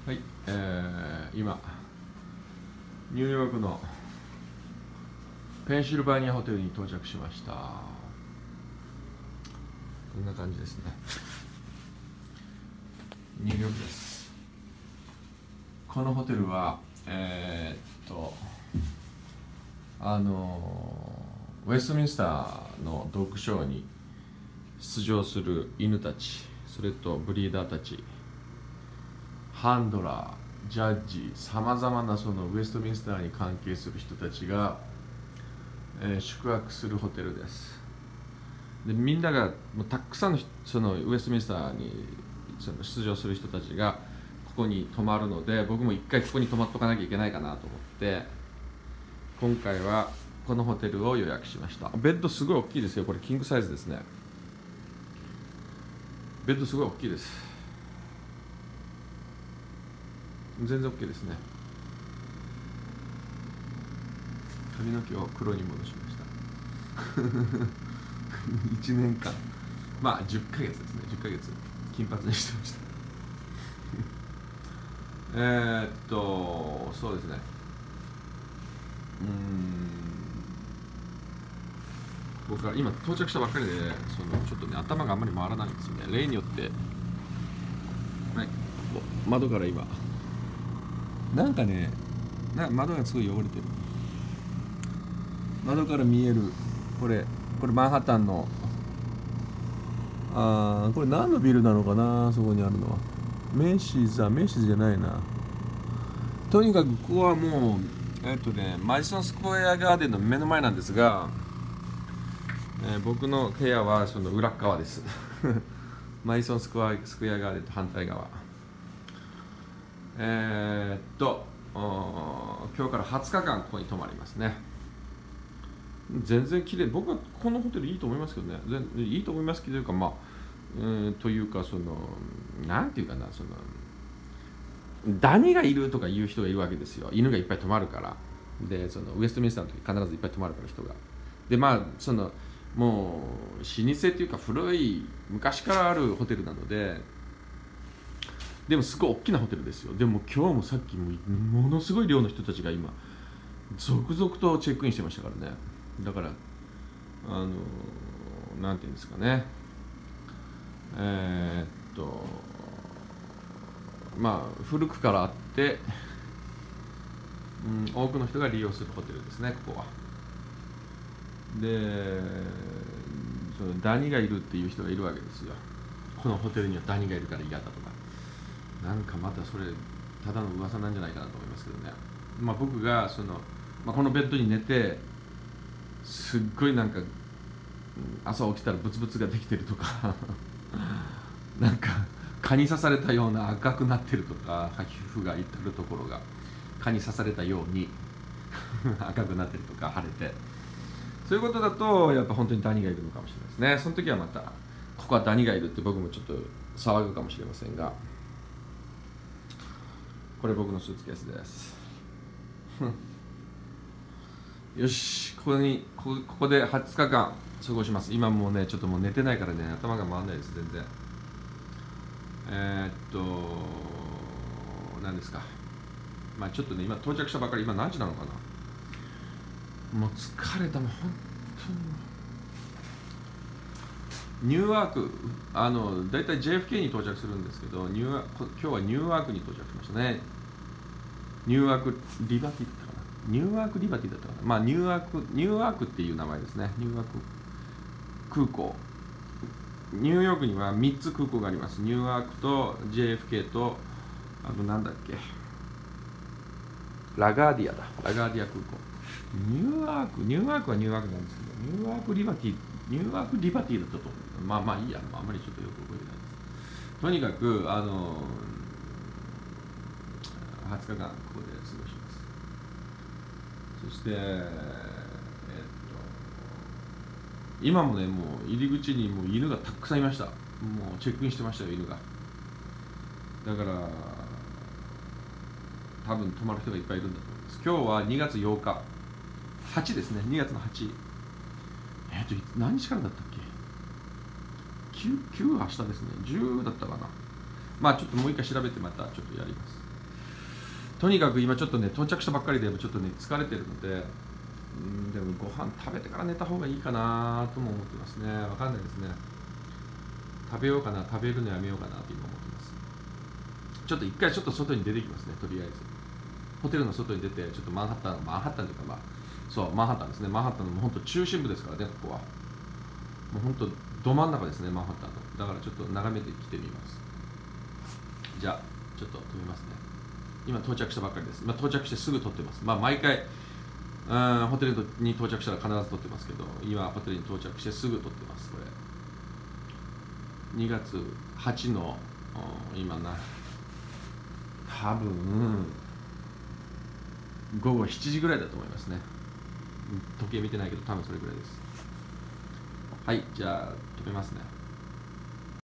はい、今ニューヨークのペンシルバニアホテルに到着しました。こんな感じですね。ニューヨークです。このホテルはウェストミンスターのドッグショーに出場する犬たち、それとブリーダーたち、ハンドラー、ジャッジ、さまざまなそのウェストミンスターに関係する人たちが、宿泊するホテルです。でみんながもうたくさんのそのウェストミンスターにその出場する人たちがここに泊まるので、僕も一回ここに泊まっとかなきゃいけないかなと思って今回はこのホテルを予約しました。ベッドすごい大きいですよ。これキングサイズですね。ベッドすごい大きいです。全然 OK ですね。髪の毛を黒に戻しました1年間、まあ10ヶ月ですね。10ヶ月金髪にしてましたそうですね。僕は今到着したばっかりで、そのちょっとね頭があんまり回らないんですよね。例によって、はい、窓から今なんかね、窓がすごい汚れてる。窓から見えるこれマンハッタンのこれ何のビルなのかな。そこにあるのはメイシーズじゃないな。とにかくここはもうマディソンスクエアガーデンの目の前なんですが、僕の部屋はその裏側ですマディソンスクエアガーデンと反対側。今日から20日間ここに泊まりますね。全然綺麗。僕はこのホテルいいと思いますけどね。いいと思いますけど、というかそのなんていうかな、そのダニがいるとかいう人がいるわけですよ。犬がいっぱい泊まるから。でそのウエストミンスターの時必ずいっぱい泊まるから人が。でそのもう老舗っていうか古い昔からあるホテルなので、でもすごい大きなホテルですよ。でも今日もさっきものすごい量の人たちが今続々とチェックインしてましたからね。だからなんていうんですかね、古くからあって、多くの人が利用するホテルですね、ここは。でそのダニがいるっていう人がいるわけですよ。このホテルにはダニがいるから嫌だとか、なんかまたそれただの噂なんじゃないかなと思いますけどね。僕がこのベッドに寝てすっごいなんか朝起きたらブツブツができてるとかなんか蚊に刺されたような赤くなってるとか、皮膚が至るところが蚊に刺されたように赤くなってるとか腫れて、そういうことだとやっぱ本当にダニがいるのかもしれないですね。その時はまたここはダニがいるって僕もちょっと騒ぐかもしれませんが、これ僕のスーツケースですよし、ここで20日間過ごします。今もうねちょっともう寝てないからね、頭が回らないです。全然何ですか。ちょっとね今到着したばかり。今何時なのかな。もう疲れた。もう本当にニューアークだいたい JFK に到着するんですけど、今日はニューアークに到着しましたね。ニューアークリバティだったかな。ニューアークリバティだったかな。ニューアークっていう名前ですね。ニューアーク空港。ニューヨークには3つ空港があります。ニューアークと JFK となんだっけ、ラガーディア空港。ニューアークはニューアークなんですけど、ニューアークリバティだったと思う。いいや、あんまりちょっとよく覚えてないです。とにかく20日間ここで過ごします。そして今もね、もう入り口にもう犬がたくさんいました。もうチェックインしてましたよ、犬が。だから多分泊まる人がいっぱいいるんだと思います。今日は2月8日8ですね。2月の8。何日からだったっけ。9は明日ですね。10だったかな。ちょっともう一回調べてまたちょっとやります。 とにかく今ちょっとね到着したばっかりでちょっとね疲れてるので、でもご飯食べてから寝た方がいいかなとも思ってますね。わかんないですね。食べようかな、食べるのやめようかなと今思ってます。ちょっと一回ちょっと外に出てきますね。とりあえずホテルの外に出て、ちょっとマンハッタンというか、まあそうマンハッタンですね。マンハッタンのもう本当中心部ですからね。ここはもう本当ど真ん中ですね、マンハッタンの。だからちょっと眺めてきてみます。じゃあちょっと止めますね。今到着したばっかりです。今到着してすぐ撮ってます。まあ毎回ホテルに到着したら必ず撮ってますけど、今ホテルに到着してすぐ撮ってます。これ2月8の今多分午後7時ぐらいだと思いますね。時計見てないけど多分それぐらいです。はい、じゃあ止めますね。